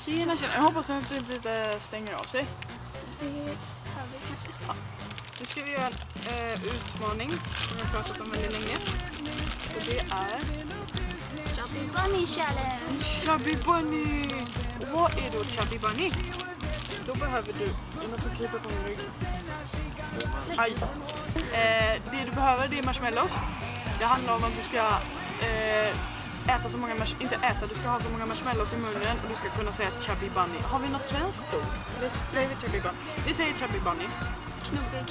Tjena. Jag hoppas att det inte stänger av sig. Ja. Nu ska vi göra en utmaning som jag har pratat om väldigt länge. Och det är Chubby Bunny Challenge. Chubby Bunny. Och vad är då Chubby Bunny? Då behöver du... Är något som kryper på min rygg? Aj. Det du behöver, det är marshmallows. Det handlar om att du ska äta så många du ska ha så många marshmallows i munnen och du ska kunna säga Chubby Bunny. Har vi något svenskt ord? Eller säger vi Chubby Bunny? Vi säger Chubby Bunny. Knubbig.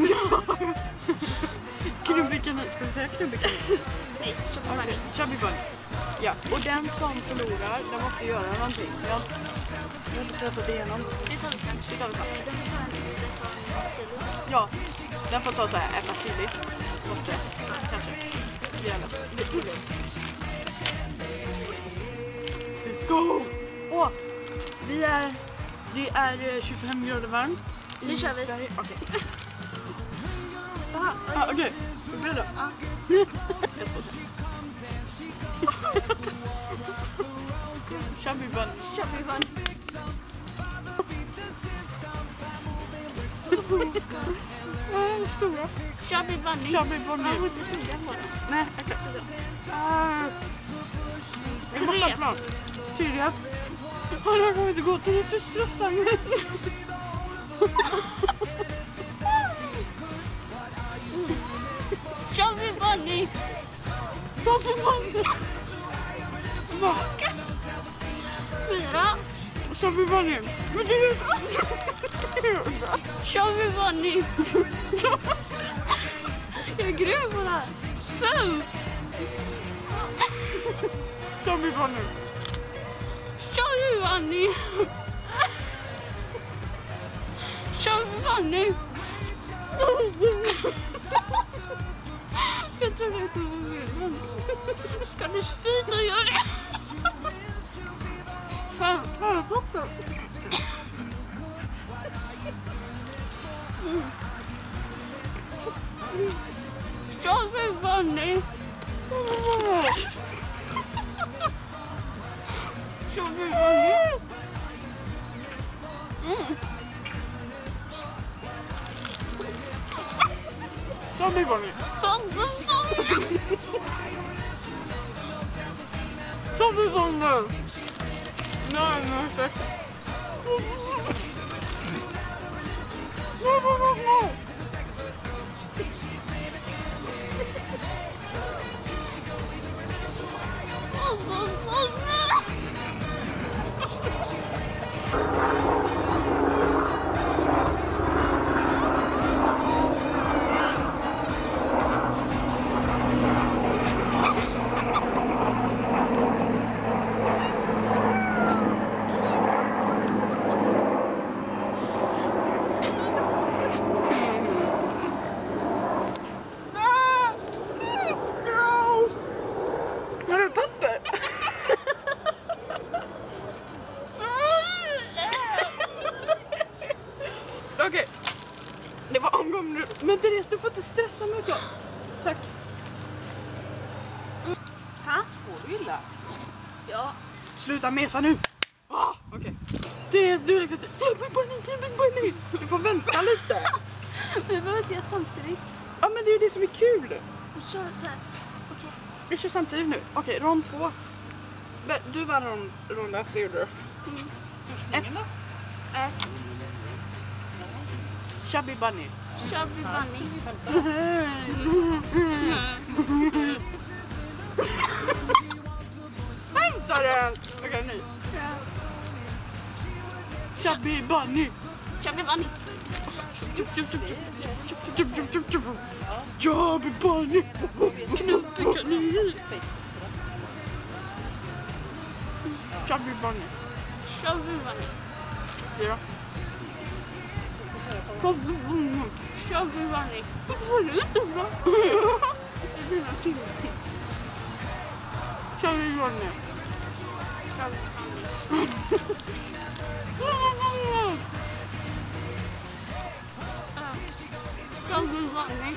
Knubbig kanin. Ska vi säga knubbig kanin? Nej, Chubby Bunny. Chubby Bunny. Ja, och den som förlorar, den måste göra någonting. Jag har inte pratat igenom. Det tar vi sen. Det tar vi sen. Den får ta en extra kilo. Ja, den får ta så här äta chili. Måste kanske. Gärna. Let's go! Åh, det är 25 grader varmt i Nu kör vi. Sverige. Okej. Okej. Okej. Bra då. Ja. Chubby Bunny. Chubby Bunny. Stora. Chubby Bunny. Chubby Bunny. Man får inte tugga på den. Nej, okej. Tre. Det här kommer inte gå. Det är inte stressande. Chubby Bunny. Varför Bunny? Baka. 4. Chubby Bunny. Men det är Chubby Bunny. Jag är grym på det här. 5. Chubby Bunny. Chubby Bunny. Chubby Bunny. Jag tror det kommer med. Ska du sluta göra det? 5. Chubby Bunny. Chubby Bunny. Chubby Bunny. Chubby Bunny. Nej, nej. Okej, det var omgång nu. Men Therese, du får inte stressa mig så. Tack. Får du illa? Ja. Sluta mesa nu. Okej. Therese, du är liksom... Chubby Bunny. Du får vänta lite. Vi behöver inte göra samtidigt. Ja, men det är ju det som är kul. Vi kör så här. Okej. Vi kör samtidigt nu. Okej, rond 2. Du vann rond 1, det gjorde du. 1. 1. Chubby Bunny. Chubby Bunny. Hämta det! Okej, ny. Ja. Chubby Bunny. Chubby Bunny. Chubby Bunny. Knubbig kanin. Chubby Bunny. Chubby Bunny. 4. Chubby Bunny. Varför var du inte bra? Det är dina killar. Chubby Bunny. Chubby Bunny.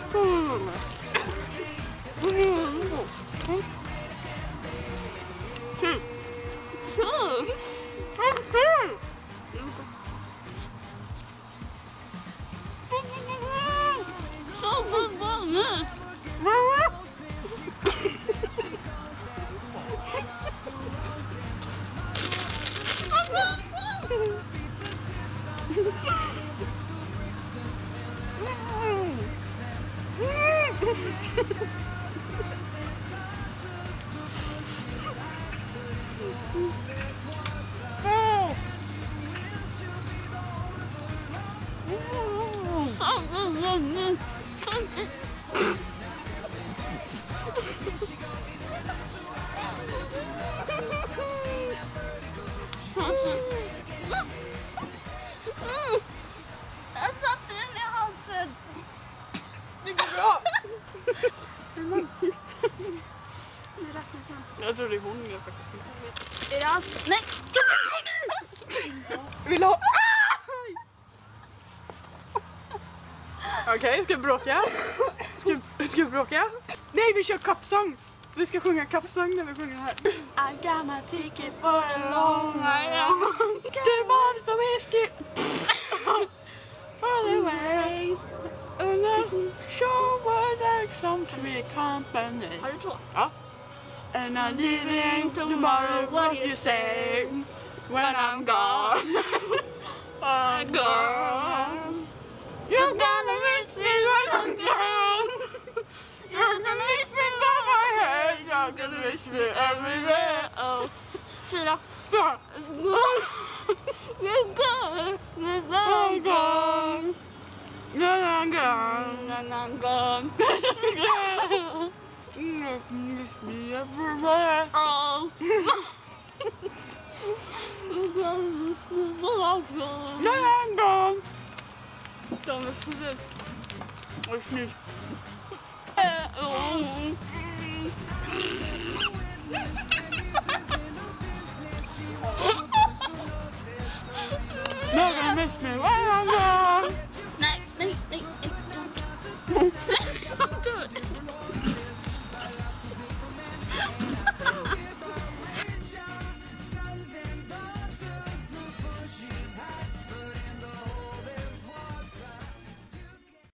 Jag satte den i halsen. Det går bra. Vi räknar sen. Jag tror det är hon jag faktiskt med. Är det allt? Nej! Vill du ha? Okej, ska vi bråka? Ska vi bråka? Nej, vi kör kappsång! Så vi ska sjunga kappsång när vi sjunger här. I got my ticket for a long ride. Det var som whisky. For the way. And the show was like some free company. Har du två? Ja. And I'm leaving tomorrow, what you say? When I'm gone. I'm gone. You're gonna miss me when I'm gone. You're gonna miss me by my head. You're gonna miss me everywhere. Oh. 4. Så. You're gone. I'm gone. When I'm gone. When I'm gone. You're gonna miss me everywhere. Oh. You're gonna miss me when I'm gone. When I'm gone. De är förut. Oj, snus. You're gonna miss me when